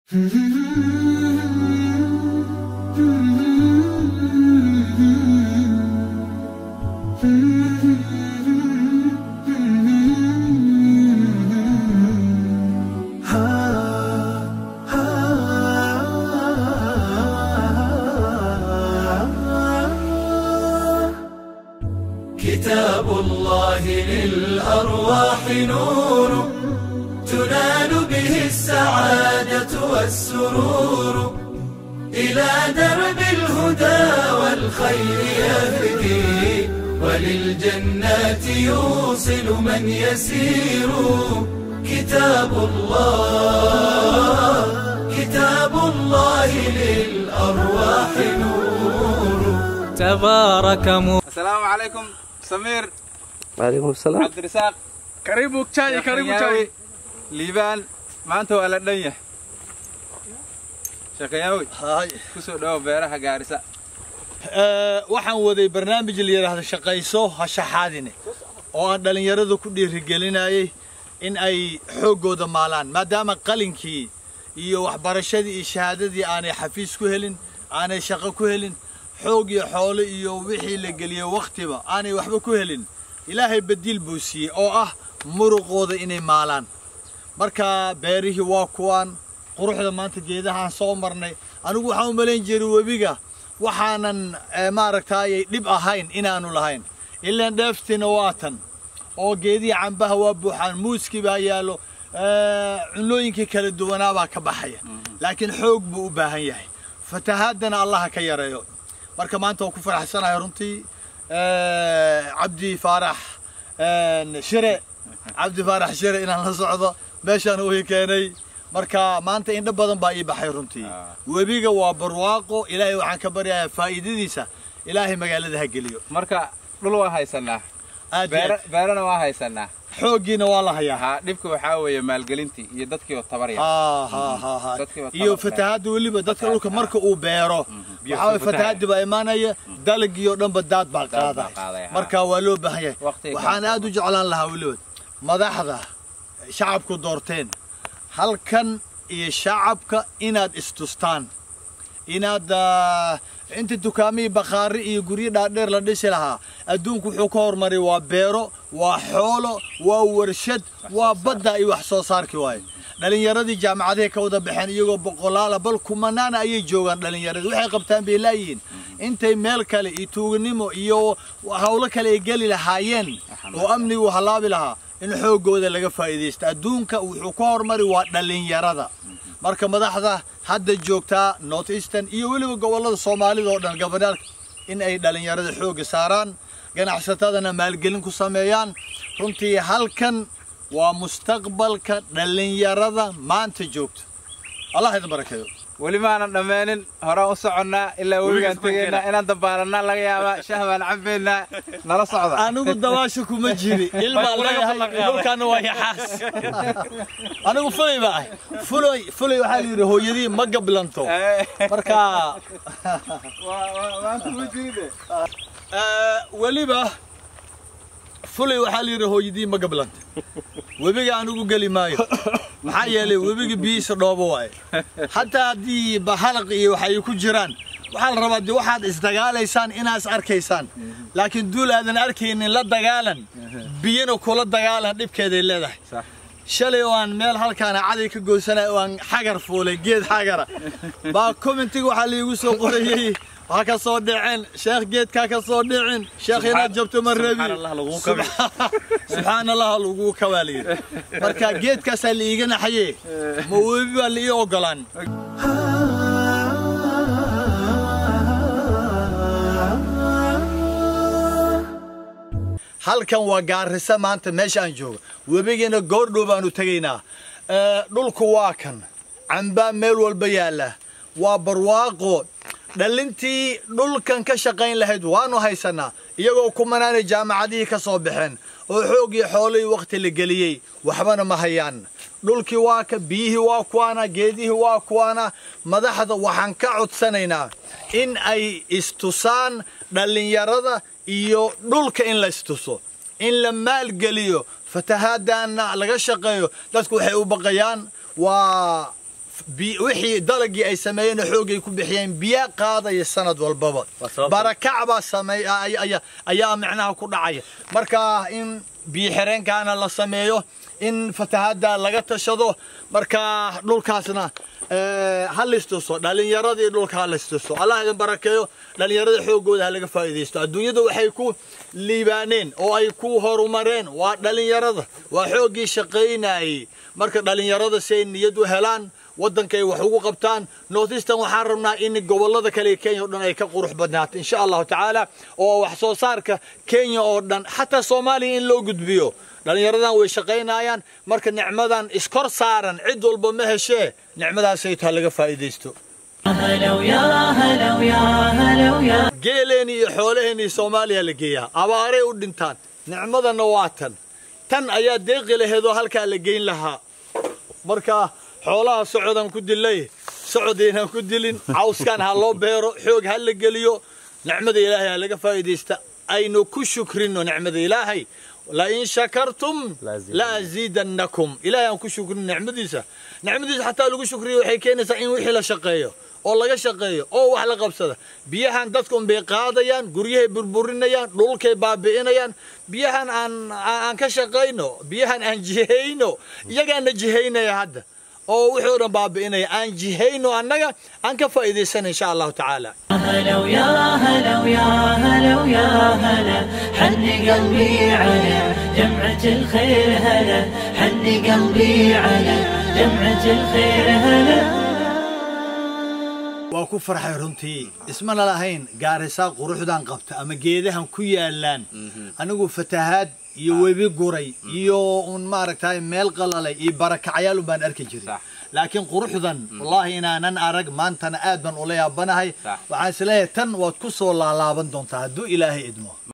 كتاب الله للأرواح نور تنال به السعادة والسرور إلى درب الهدى والخير يهدي وللجنات يوصل من يسير كتاب الله للأرواح نور تبارك السلام عليكم سمير. وعليكم السلام. عبد الرزاق. كريمك شاي كريمك شاي. ليبان ما أنت ولا الدنيا. شقياوي. هاي. كسر دوا بيرها جارسة. waxaan waday barnaamij la yiraahdo shaqayso ha shaxaadine oo aan dhalinyaradu ku dhiirigelinayay in ay xoogooda maalaan maadaama qalinkii iyo waxbarashadii iyo shahaadadii aanay xafiis ku helin aanay shaqo ku helin xoog iyo xoolo iyo wixii la geliyay waqtiba aanay waxba ku helin ilaahay badil buu siiyay oo ah muruqooda inay maalaan marka beerihii waa kuwaan quruxda maanta geedahan soo marnay anigu waxaan u maleyn jiray webiga waxaanan maaragtay dib ahayn inaanu lahayn ilaa dheeftina waatan oo geedii cambaha waa buuxaan muuski baa yaalo cunooyinkii kala duwanaa baa ka baxaya laakiin xoog buu u baahan yahay fatahaadana allah ka yareeyo marka maanta waan ku faraxsanahay runtii cabdi faarax shire inaan la socdo meeshaan uu keenay marka maanta indho badan baa ii baxay runtii webiga waa barwaaqo ilaahay waxaan ka baryayaa faa'iidadiisa ilaahay magaalada ha geliyo marka dhul waa haysanaa beerana waa haysanaa xooggiina waa la hayaa dhibku waxa weeye maalgelintii iyo dadkii oo tabar yar iyo fatahaad waliba dadka dhulka marka uu beero waxa fatahaad baa imaanaya dalagii oo dhanba daad baa qaada marka waa loo baahan yahay waxaan aad u jeclaan lahaa waliba madaxda shacabku doorteen halkan iyo shacabka inaad istustaan inaad inta dukaamii bakhaari iyo guryo dhaadheer la dhisi lahaa adduunku wuxuu ka hormaray waa beero waa xoolo waa warshad waa badda iyo wax soo saarkii waaye dhalinyaradii jaamacadaha ka wada baxeen iyagoo boqolaal bal kumanaana ayay joogaan dhalinyaradii waxay qabtaan bay laayihiin intay meel kale iyo tuugnimo iyo hawlo kale ay geli lahaayeen oo amnigu halaabi lahaa in xoogooda laga faa'iideysto adduunka wuxuu ka hormaray waa dhalinyarada marka madaxda hadda joogtaa North Eastern iyo waliba gobolada Soomaalida oo dhan gobolada in ay dhalinyarada xoog saaraan ganacsatadana maalgelin ku sameeyaan runtii halkan waa mustaqbalka dhalinyarada maanta joogto Allah idin barakeeyo wali ma aan dhamaanin hore u soconnaa ilaa webigaan tagayna inaan dabaalanaa laga yaabaa shahbaan cabeena nala socda anigu dawaasho kuma jiri ilma laga dhulkan waa yaxaas anigu fulay waxa la yiri hooyadii ma gablanto marka waan ku jiide waliba fulay waxa la yiri hooyadii ma gablanto webiga anigu gali maayo maxaa yeelay webiga biisa dhoobo waay hatta hadii bahalaq iyo waxay ku jiraan waxa la rabaa waxaad isdagaalaysaan inaas arkaysaan laakiin duul aadan arkaynin la dagaalan biyana kula dagaalan dhibkeeday leedahay shalay waan meel halkaan caday ka goosanay oo aan xagar fuulay geed xagara baa commentiga waxa la igu soo qorayay waxa soo dhicin sheekh geedka ka soo dhicin sheekh inaad jabto marrabi subhanallah lagu kawaaliyo marka geedkaas la iiga naxayay ma webi baa la ii ogolaan halkan waa Gaarisa maanta meesha aan joogo webigeena goordhow baan u tagaynaa dhulku waa kan camba meel walba yaala waa barwaaqo dhalintii dhulkan ka shaqayn lahayd waanu haysanaa iyagoo kumanaanay jaamacadihii ka soo baxeen oo xoog iyo xoolo iyo waqti la geliyay waxbana ma hayaan dhulkii waa ka biyihii waa kuwaana geedihii waa kuwaana madaxda waxaan ka codsanaynaa in ay istusaan dhalinyarada iyo dhulka in la istuso in la maalgeliyo fatahaadana laga shaqeeyo dadku waxay u baqayaan waa wixii dalagii ay sameeyeen xoogay ku bixiyeen biya qaadaya sanad walbaba barakacba ayaa macnaha ku dhacaya marka in biyo xireenkaana la sameeyo in fatahaada laga tashado marka dhulkaasna halistuso dhalinyaradii dhulka halistuso Allah idin barakeeyo dhalinyarada xoogooda laga faa'iideysto adduunyada waxay ku liibaaneen oo ay ku horumareen waa dhalinyarada waa xoogii shaqeynay marka dhalinyarada say niyad u helaan wadankay wax ugu qabtaan noodistan waxaan rabnaa in gobolada kale ee Kenya oo dhan ay ka qurux badnaato insha Allah taala oo wax soo saarka Kenya oo dhan hatta Soomaaliya in loo gudbiyo dhalinyaradan way shaqeynayaan marka nicmadan iskor saaran cid walba ma heshee nicmadaas ay tahay laga faa'iideysto geeleeni iyo xoolaheeni Soomaaliya la geeyaa abaare u dhintaan nicmadan waa tan ayaa deeqi laheedo halka la geyn lahaa marka xoolaha socodaan ku dilay socodina ku dilin cawskan ha loo beero xoog ha la geliyo nicmada Ilaahay laga faa'iideysta aynu ku shukrino nicmada Ilaahay la in shakartum la azidannakum Ilaahay aan ku shukrin nicmadiisa hatta lagu shukriyo waxay keenaysaa in wixii la shaqeeyo oo laga shaqeeyo oo wax la qabsada biyahan dadku bay qaadayaan guryahay burburinayaan dhulkay baabi'inayaan biyahan aan ka shaqeyno biyahan aan jiheyno iyagana jiheynaya hadda oo wuxuu dhan baabi'inaya aan jiheyno annaga aan ka faa'iideysan insha Allah taala هلا ويا هلا ويا هلا ويا هلا حني قلبي على جمعة الخير هلا حني قلبي على جمعة الخير هلا وأكو فرحة رنتي اسمنا لهين قارسا قروحدان قبت أما جيدهم كيالان أنا أقول فتحات يوبي قري يو ماركتاي ميل قلالي يبارك عيالو بان أركي جري لكن قروحدان والله إنا نن أرق ما أنت أنا آدم وليا بناهي وعاسلية تن وتكسو الله لابن دون تهدو إلهي إدمو